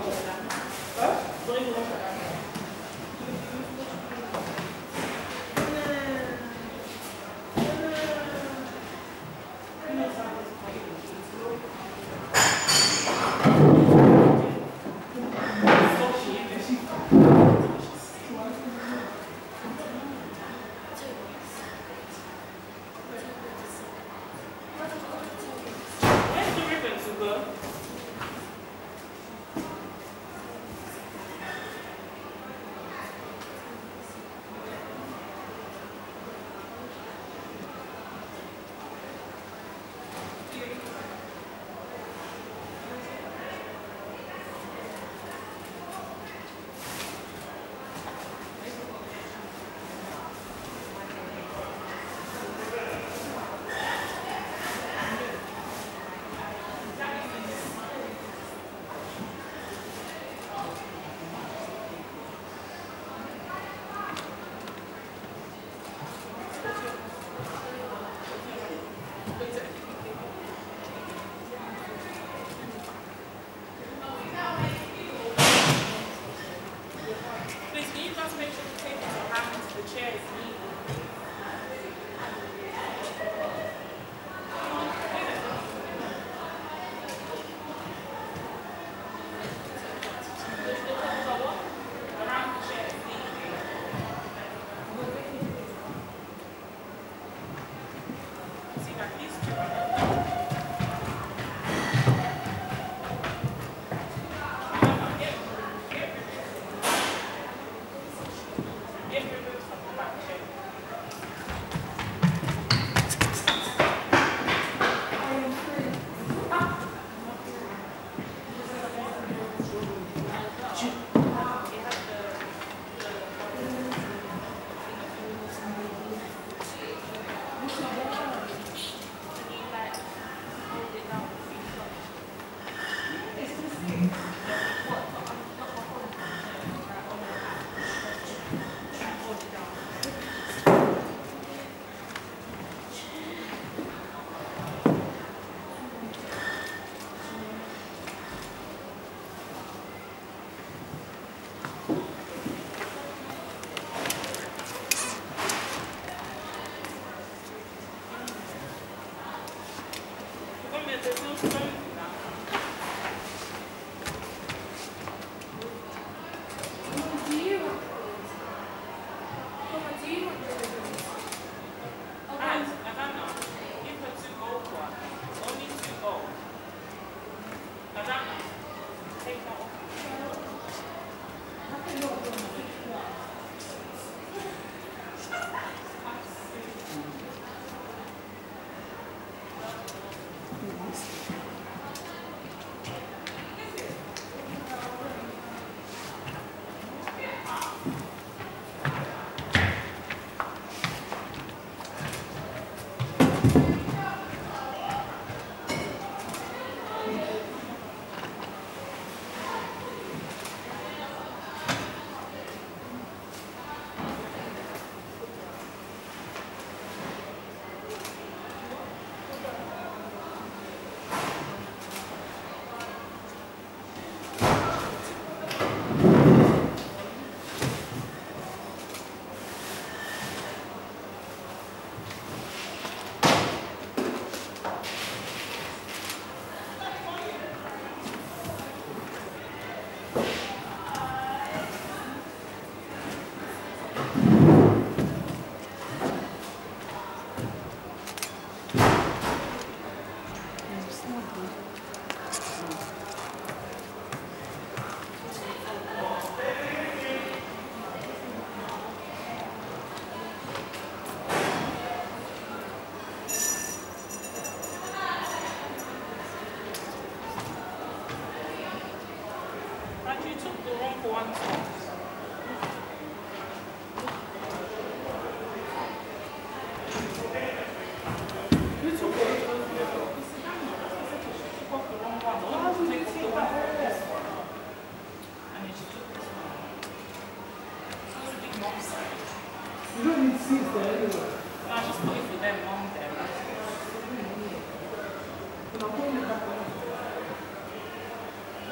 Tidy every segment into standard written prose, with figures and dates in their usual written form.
No,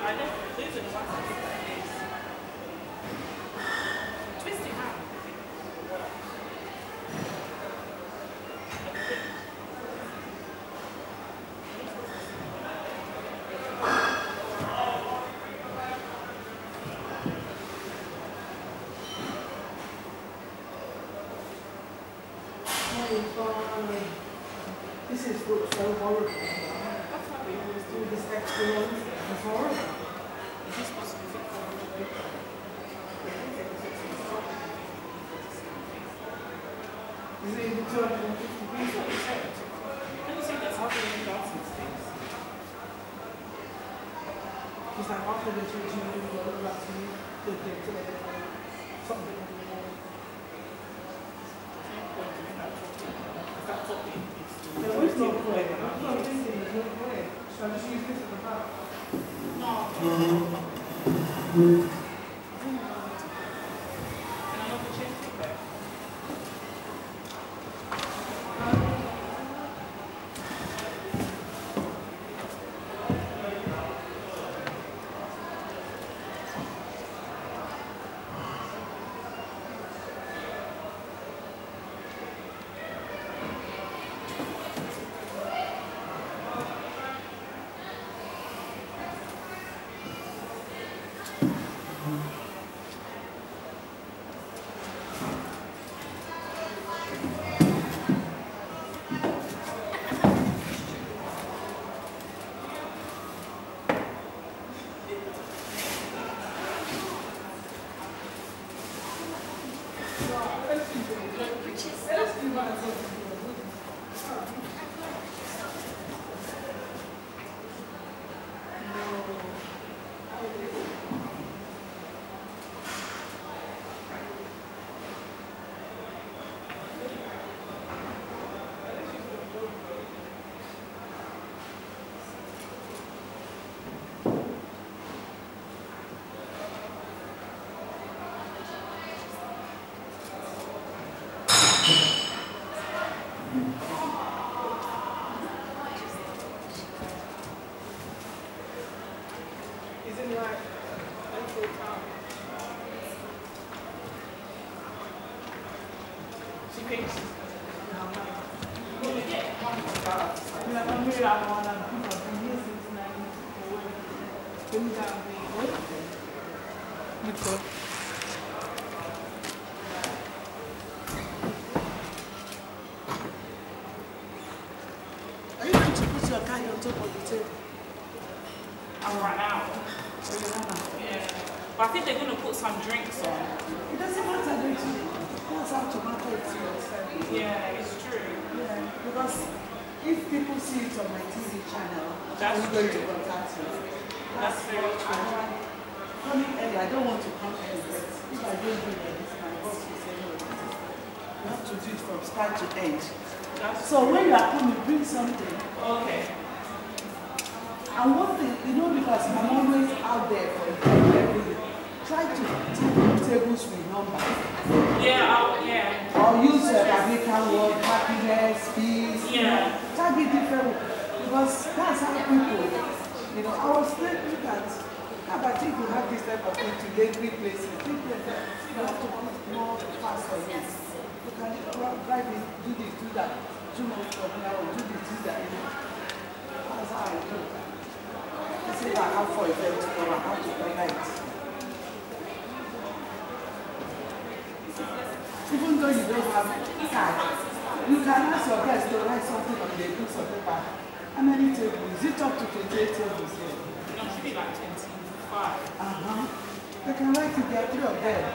I know. Those are the ones I think that is. Twisting out. This is so horrible. That's why we always do this extra long. It's horrible. Is this supposed to be fit for Is it even 250 That's what you said. Don't you think that's how they make these things? It's like after the church, you know, about to something on the wall. That's what it is. No, it's not point. I'm not thinking there's no point. Should I just use this at the back? No. Can I not change it back? Isn't like April time? She thinks. I'm really like one of the people I've been here since 1994. Been down the Are you going to put your card on top of the table? I'm right out. So you run out? Yeah. But I think they're going to put some drinks on. It doesn't matter, that's how tomato is. Yeah, it's true. Yeah, because if people see it on my TV channel, That's I'm going to true. contact you. That's very true. Coming early, I don't want to come early, but if I don't do it, this my boss will say no. You have to do it from start to end. So when you are coming, bring something. Okay. And one thing, you know, because I'm always out there for every day, try to take tables with numbers. Yeah, yeah. Or use a biblical word, happiness, peace. Yeah. Try to be different. Because that's how people, you know, I was thinking that, I think we have this type of thing to every place. You have to put more fast on it. You can drive it, do this, do that. 2 months from now, do this, do that. You know. That's how I do. This is how far it's going to go, how to connect. Even though you don't have card, you can ask your guests to write something on the piece of paper. How many tables? Is it up to 28 tables here? No, it should be like 25. They can write it there, 3 of them.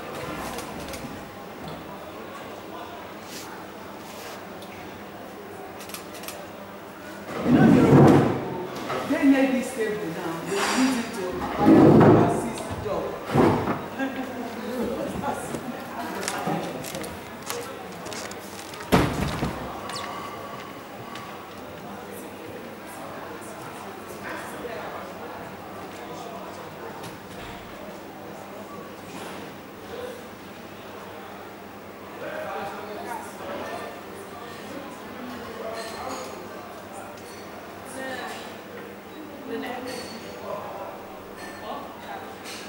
You know, they need this table now. They use it to assist the job.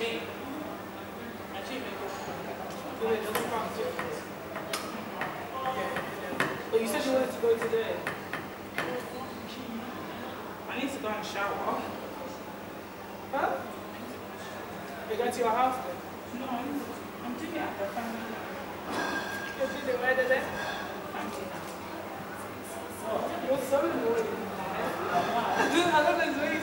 me. Actually, make it. Do it, doesn't count difference. But you said you wanted to go today. I need to go and shower. Huh? You go to your house then? No, I'm doing it at the family. You're doing it where today? Family. Oh, you're so annoying. I don't know, it's really